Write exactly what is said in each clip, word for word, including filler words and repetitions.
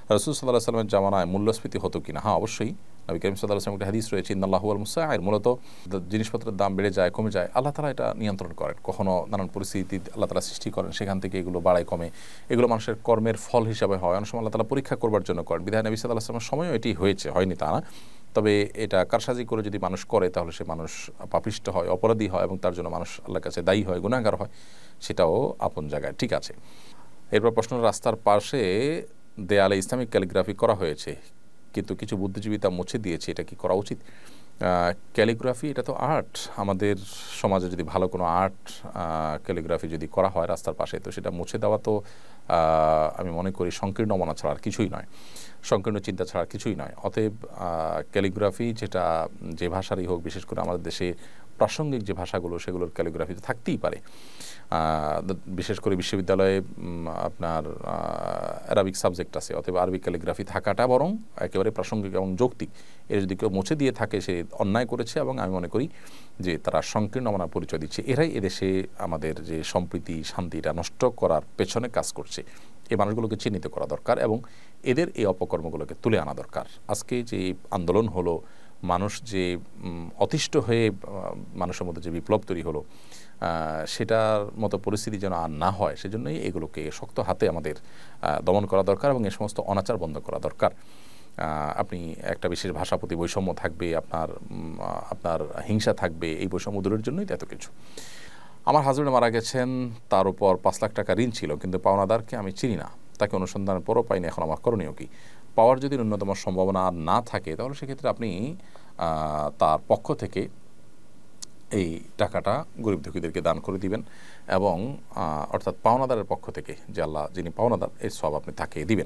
রাসূল সাল্লাল্লাহু আলাইহি ওয়াসাল্লামের জামানায় মূল্যস্ফীতি হতো কিনা? হ্যাঁ, অবশ্যই। নবী করিম সাল্লাল্লাহু আলাইহি ওয়াসাল্লামের একটা হাদিস রয়েছে, ইন্নাল্লাহু ওয়াল মুসাইর, মূলত জিনিসপত্রের দাম বেড়ে যায়, কমে যায়, আল্লাহ তাআলা এটা নিয়ন্ত্রণ করেন। কখনো নানান পরিস্থিতি আল্লাহ তাআলা সৃষ্টি করেন, সেখান থেকে এগুলো বাড়ায় কমে, এগুলো মানুষের কর্মের ফল হিসাবে হয়, অনেক সময় আল্লাহ তাআলা পরীক্ষা করবার জন্য করেন। বিধায় নবী সাল্লাল্লাহু আলাইহি ওয়াসাল্লামের সময়ও এটি হয়েছে, হয়নি তা না। তবে এটা কারসাজি করে যদি মানুষ করে তাহলে সে মানুষ পাপিষ্ঠ হয়, অপরাধী হয়, এবং তার জন্য মানুষ আল্লাহর কাছে দায়ী হয়, গুনাহগার হয়, সেটাও আপন জায়গায় ঠিক আছে। এরপর প্রশ্ন, রাস্তার পাশে দেয়ালে ইসলামিক ক্যালিগ্রাফি করা হয়েছে, কিন্তু কিছু বুদ্ধিজীবী তা মুছে দিয়েছে, এটা কি করা উচিত? ক্যালিগ্রাফি এটা তো আর্ট। আমাদের সমাজে যদি ভালো কোনো আর্ট ক্যালিগ্রাফি যদি করা হয় রাস্তার পাশে, তো সেটা মুছে দেওয়া তো আমি মনে করি সংকীর্ণ মনা ছাড়া আর কিছুই নয়, সংকীর্ণ চিন্তা ছাড়া কিছুই নয়। অতএব ক্যালিগ্রাফি যেটা যে ভাষারই হোক, বিশেষ করে আমাদের দেশে প্রাসঙ্গিক যে ভাষাগুলো, সেগুলোর ক্যালিগ্রাফি তো থাকতেই পারে। বিশেষ করে বিশ্ববিদ্যালয়ে আপনার অ্যারাবিক সাবজেক্ট আছে, অতএব আরবিক ক্যালিগ্রাফি থাকাটা বরং একেবারে প্রাসঙ্গিক এবং যৌক্তিক। এর যদি কেউ মুছে দিয়ে থাকে, সে অন্যায় করেছে, এবং আমি মনে করি যে তারা সংকীর্ণ মনার পরিচয় দিচ্ছে। এরাই এদেশে আমাদের যে সম্প্রীতি শান্তিটা নষ্ট করার পেছনে কাজ করছে। এই মানুষগুলোকে চিহ্নিত করা দরকার এবং এদের এই অপকর্মগুলোকে তুলে আনা দরকার। আজকে যে আন্দোলন হলো, মানুষ যে অতিষ্ঠ হয়ে মানুষের মধ্যে যে বিপ্লব তৈরি হলো, সেটার মতো পরিস্থিতি যেন আর না হয়, সেজন্যই এগুলোকে শক্ত হাতে আমাদের দমন করা দরকার এবং এই সমস্ত অনাচার বন্ধ করা দরকার। আপনি একটা বিশেষ ভাষা প্রতি বৈষম্য থাকবে, আপনার আপনার হিংসা থাকবে, এই বৈষম্য দূরের জন্যই তো এত কিছু। আমার হাজবেন্ড মারা গেছেন, তার উপর পাঁচ লাখ টাকা ঋণ ছিল, কিন্তু পাওনাদারকে আমি চিনি না, তাকে অনুসন্ধানের পরও পাইনি, এখন আমার করণীয় কি? পাওয়ার যদি ন্যূনতম সম্ভাবনা না থাকে, তাহলে সেক্ষেত্রে আপনি তার পক্ষ থেকে এই টাকাটা গরিব দুঃখীদেরকে দান করে দিবেন, এবং অর্থাৎ পাওনাদারের পক্ষ থেকে যে আল্লাহ যিনি পাওনাদার, এই সব আপনি তাকে দিবেন।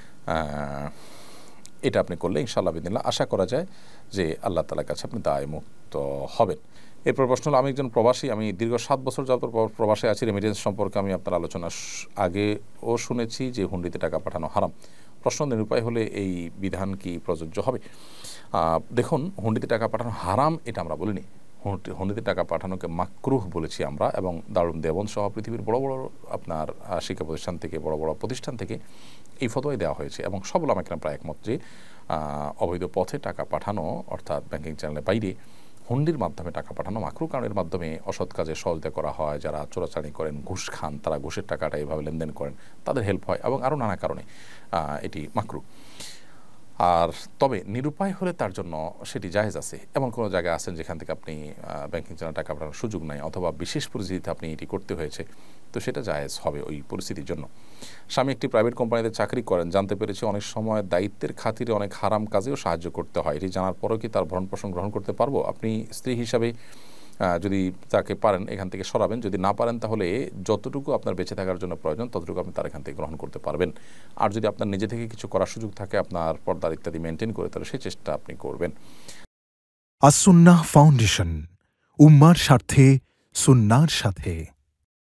এটা আপনি করলে ইনশাআল্লাহ বিদিনিল্লাহ আশা করা যায় যে আল্লাহ তাআলার কাছে আপনি দায় মুক্ত হবেন। এরপর প্রশ্ন হলো, আমি একজন প্রবাসী, আমি দীর্ঘ সাত বছর যাবত প্রবাসে আছি। রেমিটেন্স সম্পর্কে আমি আপনার আলোচনা আগেও শুনেছি যে হুন্ডিতে টাকা পাঠানো হারাম। প্রশ্ন, নিরুপায় হলে এই বিধান কি প্রযোজ্য হবে? দেখুন, হুন্ডিতে টাকা পাঠানো হারাম এটা আমরা বলিনি, হুন্ডিতে টাকা পাঠানোকে মাকরুহ বলেছি আমরা, এবং দারুল দেওবন্দ সহ পৃথিবীর বড় বড় আপনার শিক্ষা প্রতিষ্ঠান থেকে, বড় বড় প্রতিষ্ঠান থেকে এই ফতোয়াই দেওয়া হয়েছে, এবং সব ওলামা কেরাম প্রায় একমত যে অবৈধ পথে টাকা পাঠানো, অর্থাৎ ব্যাংকিং চ্যানেলের বাইরে হুন্ডির মাধ্যমে টাকা পাঠানো মাকরুহ, কারণ এর মাধ্যমে অসৎ কাজে সহযোগিতা করা হয়। যারা চোরাচালানি করেন, ঘুষ খান, তারা ঘুষের টাকাটা এইভাবে লেনদেন করেন, তাদের হেল্প হয়, এবং আরও নানা কারণে এটি মাকরুহ। আর তবে নিরুপায় হলে তার জন্য সেটি জায়েজ আছে। এমন কোনো জায়গায় আছেন যেখান থেকে আপনি ব্যাংকিং চ্যানেল টাকা পাঠানোর সুযোগ নাই, অথবা বিশেষ পরিস্থিতিতে আপনি এটি করতে হয়েছে, তো সেটা জায়েজ হবে ওই পরিস্থিতির জন্য। স্বামী একটি প্রাইভেট কোম্পানিতে চাকরি করেন, জানতে পেরেছি অনেক সময় দায়িত্বের খাতিরে অনেক হারাম কাজেও সাহায্য করতে হয়। এটি জানার পরেও কি তার ভরণ পোষণ গ্রহণ করতে পারবো? আপনি স্ত্রী হিসাবে যদি তাকে পারেন এখান থেকে সরাবেন, যদি না পারেন তাহলে যতটুকু আপনার বেঁচে থাকার জন্য প্রয়োজন ততটুকু আপনি তার এখান থেকে গ্রহণ করতে পারবেন। আর যদি আপনার নিজে থেকে কিছু করার সুযোগ থাকে আপনার পর্দার ইত্যাদি মেনটেন করে, তাহলে সেই চেষ্টা আপনি করবেন। আস-সুন্নাহ ফাউন্ডেশন, উম্মার স্বার্থে সুন্নাহর সাথে।